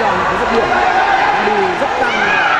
vào những cái dứt điểm đi rất căng.